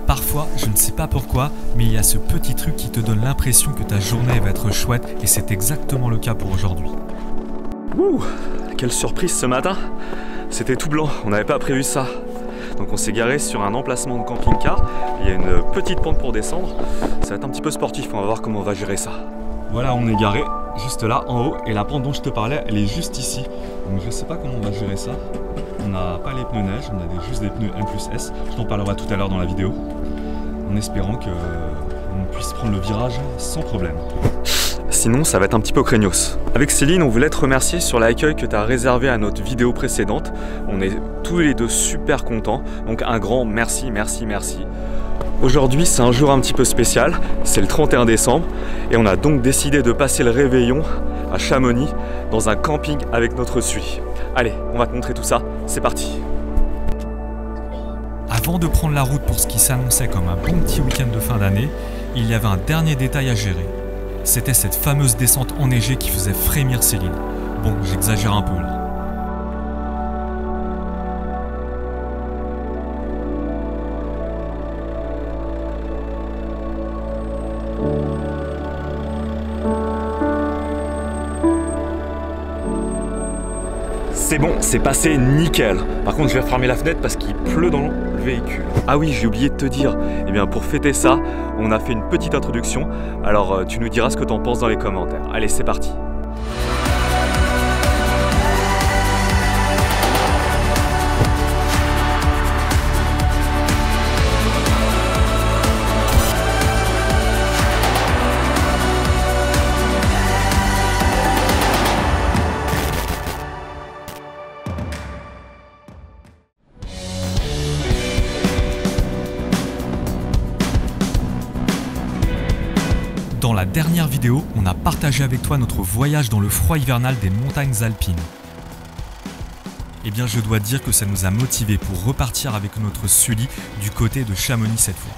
Parfois, je ne sais pas pourquoi, mais il y a ce petit truc qui te donne l'impression que ta journée va être chouette et c'est exactement le cas pour aujourd'hui. Ouh, quelle surprise ce matin! C'était tout blanc, on n'avait pas prévu ça. Donc on s'est garé sur un emplacement de camping-car, il y a une petite pente pour descendre, ça va être un petit peu sportif, on va voir comment on va gérer ça. Voilà, on est garé juste là en haut et la pente dont je te parlais, elle est juste ici. Donc je sais pas comment on va gérer ça. On n'a pas les pneus neige, on a juste des pneus M+S, je t'en parlerai tout à l'heure dans la vidéo. En espérant qu'on puisse prendre le virage sans problème. Sinon, ça va être un petit peu craignos. Avec Céline, on voulait te remercier sur l'accueil que tu as réservé à notre vidéo précédente. On est tous les deux super contents, donc un grand merci, merci, merci. Aujourd'hui, c'est un jour un petit peu spécial, c'est le 31 décembre, et on a donc décidé de passer le réveillon à Chamonix, dans un camping avec notre Sully. Allez, on va te montrer tout ça, c'est parti. Avant de prendre la route pour ce qui s'annonçait comme un bon petit week-end de fin d'année, il y avait un dernier détail à gérer. C'était cette fameuse descente enneigée qui faisait frémir Céline. Bon, j'exagère un peu là. C'est bon, c'est passé nickel. Par contre, je vais fermer la fenêtre parce qu'il pleut dans le véhicule. Ah oui, j'ai oublié de te dire, eh bien pour fêter ça, on a fait une petite introduction. Alors tu nous diras ce que t'en penses dans les commentaires. Allez, c'est parti. Dans la dernière vidéo, on a partagé avec toi notre voyage dans le froid hivernal des montagnes alpines. Eh bien, je dois dire que ça nous a motivés pour repartir avec notre Sully du côté de Chamonix cette fois.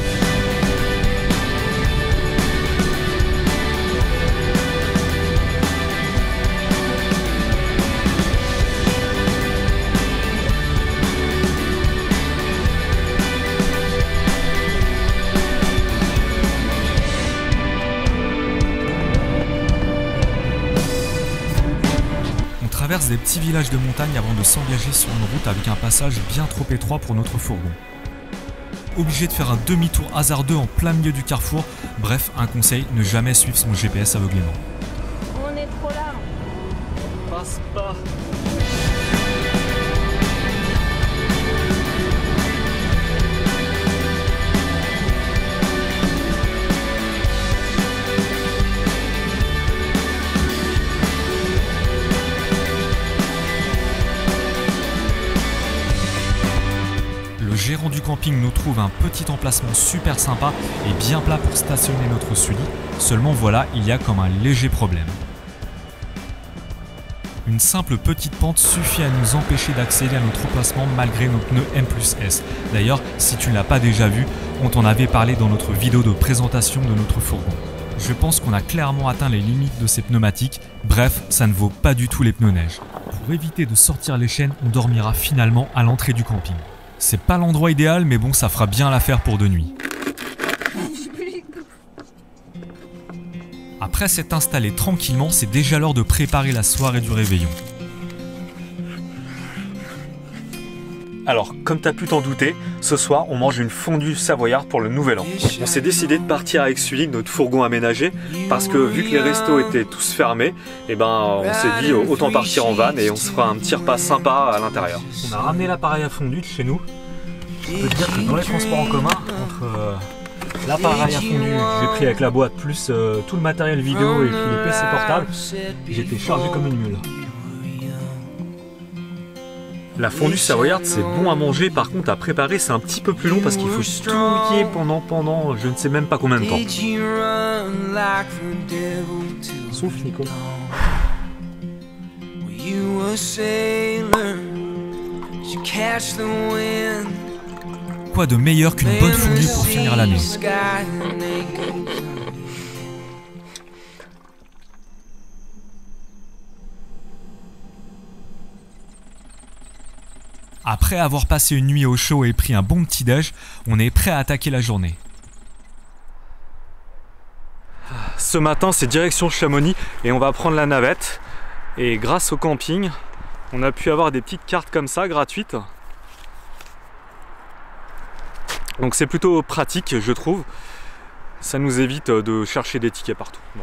On traverse des petits villages de montagne avant de s'engager sur une route avec un passage bien trop étroit pour notre fourgon. Obligé de faire un demi-tour hasardeux en plein milieu du carrefour, bref, un conseil, ne jamais suivre son GPS aveuglément. On est trop là. Passe pas. Le gérant du camping nous trouve un petit emplacement super sympa et bien plat pour stationner notre Sully. Seulement voilà, il y a comme un léger problème. Une simple petite pente suffit à nous empêcher d'accéder à notre emplacement malgré nos pneus M+S. D'ailleurs, si tu ne l'as pas déjà vu, on t'en avait parlé dans notre vidéo de présentation de notre fourgon. Je pense qu'on a clairement atteint les limites de ces pneumatiques, bref, ça ne vaut pas du tout les pneus neige. Pour éviter de sortir les chaînes, on dormira finalement à l'entrée du camping. C'est pas l'endroit idéal, mais bon, ça fera bien l'affaire pour de nuit. Après s'être installé tranquillement, c'est déjà l'heure de préparer la soirée du réveillon. Alors, comme tu as pu t'en douter, ce soir, on mange une fondue savoyarde pour le nouvel an. On s'est décidé de partir avec Sully, notre fourgon aménagé, parce que vu que les restos étaient tous fermés, eh ben, on s'est dit autant partir en van et on se fera un petit repas sympa à l'intérieur. On a ramené l'appareil à fondue de chez nous. Je peux te dire que dans les transports en commun, entre l'appareil à fondue que j'ai pris avec la boîte, plus tout le matériel vidéo et puis les PC portables, j'étais chargé comme une mule. La fondue savoyarde, c'est bon à manger, par contre à préparer c'est un petit peu plus long parce qu'il faut tout mouiller pendant je ne sais même pas combien de temps. Souffle Nico. Quoi de meilleur qu'une bonne fondue pour finir l'année? Après avoir passé une nuit au chaud et pris un bon petit déj, on est prêt à attaquer la journée. Ce matin, c'est direction Chamonix et on va prendre la navette. Et grâce au camping, on a pu avoir des petites cartes comme ça, gratuites. Donc c'est plutôt pratique, je trouve. Ça nous évite de chercher des tickets partout. Bon.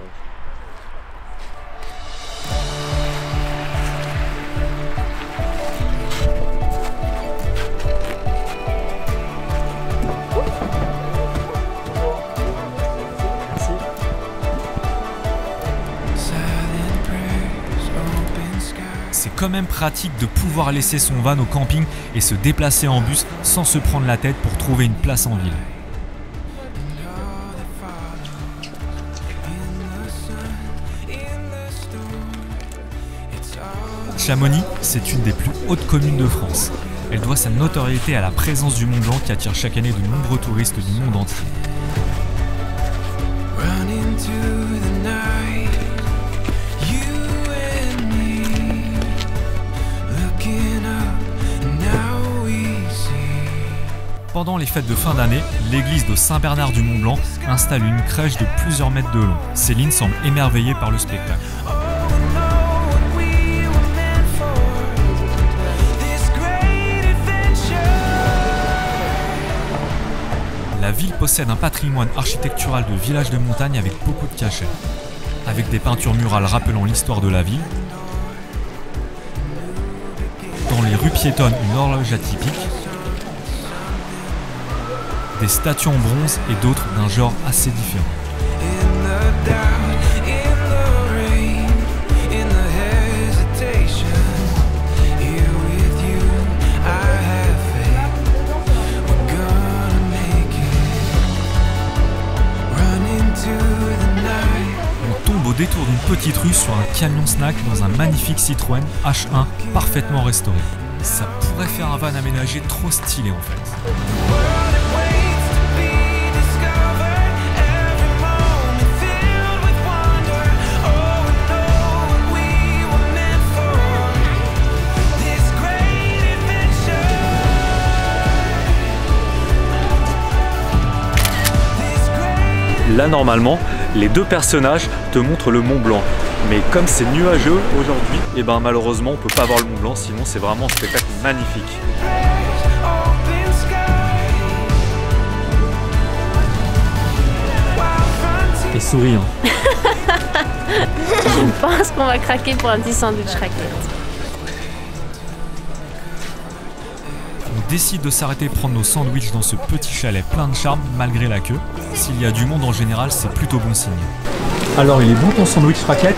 C'est quand même pratique de pouvoir laisser son van au camping et se déplacer en bus sans se prendre la tête pour trouver une place en ville. Chamonix, c'est une des plus hautes communes de France. Elle doit sa notoriété à la présence du Mont Blanc qui attire chaque année de nombreux touristes du monde entier. Pendant les fêtes de fin d'année, l'église de Saint-Bernard-du-Mont-Blanc installe une crèche de plusieurs mètres de long. Céline semble émerveillée par le spectacle. La ville possède un patrimoine architectural de village de montagne avec beaucoup de cachets. Avec des peintures murales rappelant l'histoire de la ville. Dans les rues piétonnes, une horloge atypique. Des statues en bronze et d'autres d'un genre assez différent. On tombe au détour d'une petite rue sur un camion snack dans un magnifique Citroën H1 parfaitement restauré. Ça pourrait faire un van aménagé trop stylé en fait. Là, normalement, les deux personnages te montrent le Mont Blanc. Mais comme c'est nuageux aujourd'hui, et ben malheureusement, on peut pas voir le Mont Blanc, sinon c'est vraiment un spectacle magnifique. Et souris, hein. Je pense qu'on va craquer pour un petit sandwich raclette. On décide de s'arrêter prendre nos sandwichs dans ce petit chalet plein de charme malgré la queue. S'il y a du monde en général, c'est plutôt bon signe. Alors, il est bon ton sandwich raclette?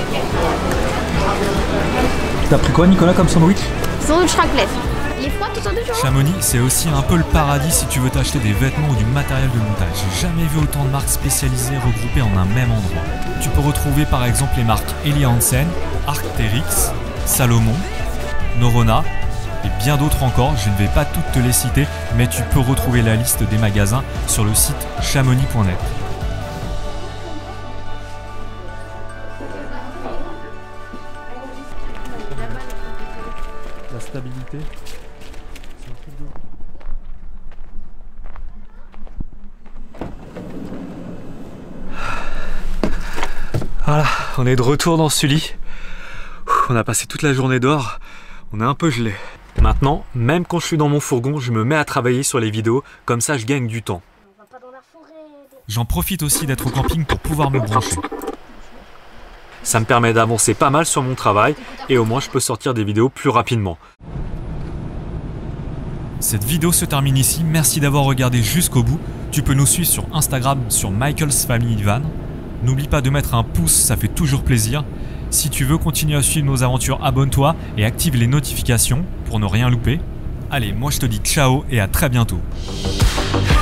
T'as pris quoi, Nicolas, comme sandwich? Sandwich raclette. Les froids tout en deux jours. Chamonix, c'est aussi un peu le paradis si tu veux t'acheter des vêtements ou du matériel de montage. J'ai jamais vu autant de marques spécialisées regroupées en un même endroit. Tu peux retrouver par exemple les marques Helly Hansen, Arc'teryx, Salomon, Norona et bien d'autres encore. Je ne vais pas toutes te les citer, mais tu peux retrouver la liste des magasins sur le site chamonix.net. La stabilité. Voilà, on est de retour dans Sully. On a passé toute la journée dehors, on est un peu gelé. Maintenant, même quand je suis dans mon fourgon, je me mets à travailler sur les vidéos, comme ça je gagne du temps. J'en profite aussi d'être au camping pour pouvoir me brancher. Ça me permet d'avancer pas mal sur mon travail et au moins je peux sortir des vidéos plus rapidement. Cette vidéo se termine ici, merci d'avoir regardé jusqu'au bout. Tu peux nous suivre sur Instagram sur Michael's Family Van. N'oublie pas de mettre un pouce, ça fait toujours plaisir. Si tu veux continuer à suivre nos aventures, abonne-toi et active les notifications pour ne rien louper. Allez, moi je te dis ciao et à très bientôt.